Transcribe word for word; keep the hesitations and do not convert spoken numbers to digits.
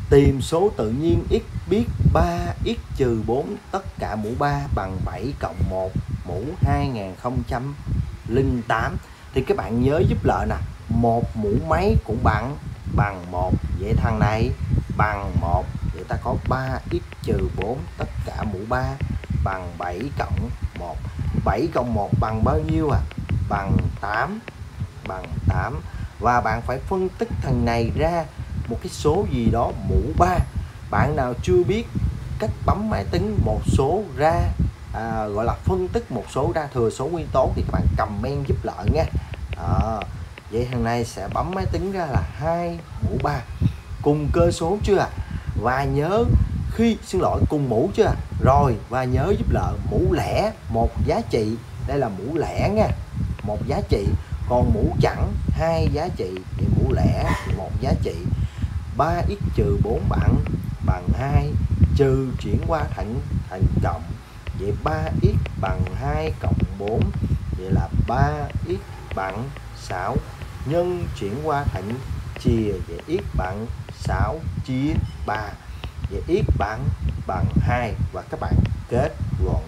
Tìm số tự nhiên x biết ba x trừ bốn tất cả mũ ba bằng bảy cộng một mũ hai nghìn không trăm lẻ tám. Thì các bạn nhớ giúp lợi nè, một mũ mấy cũng bằng bằng một, vậy thằng này bằng một, vậy ta có ba x trừ bốn tất cả mũ ba bằng bảy cộng một. bảy cộng một bằng bao nhiêu à? Bằng tám, bằng tám. Và bạn phải phân tích thằng này ra một cái số gì đó mũ ba. Bạn nào chưa biết cách bấm máy tính một số ra, à, gọi là phân tích một số ra thừa số nguyên tố, thì các bạn comment giúp lợi nha. À, vậy thằng này sẽ bấm máy tính ra là hai mũ ba. Cùng cơ số chưa? Và nhớ khi xin lỗi cùng mũ chưa? Rồi, và nhớ giúp lợi mũ lẻ một giá trị, đây là mũ lẻ nha, một giá trị, còn mũ chẵn hai giá trị, thì mũ lẻ thì một giá trị. ba x trừ bốn bằng bằng hai, trừ chuyển qua thành thành cộng, vậy ba x bằng hai cộng bốn, vậy là ba x bằng sáu, nhân chuyển qua thành chia, vậy x bằng sáu chia ba, vậy x bằng bằng hai. Và các bạn kết luận.